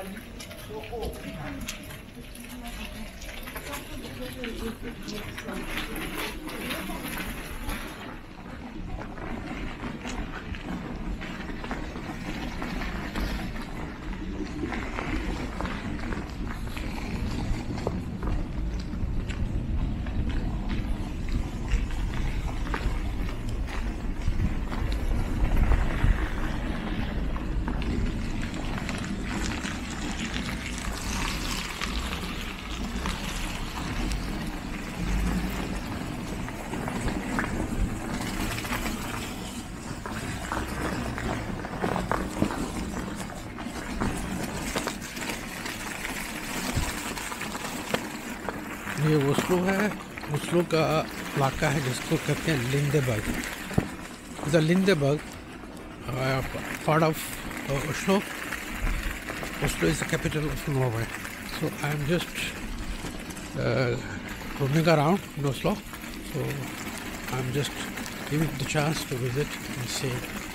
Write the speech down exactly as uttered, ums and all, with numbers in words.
ये ओस्लो है। ओस्लो का इलाका है जिसको कहते हैं Lindeberg. The Lindeberg part of Oslo. Oslo is the capital of Norway. So I am just uh, roaming around in Oslo. So I am just giving the chance to visit and see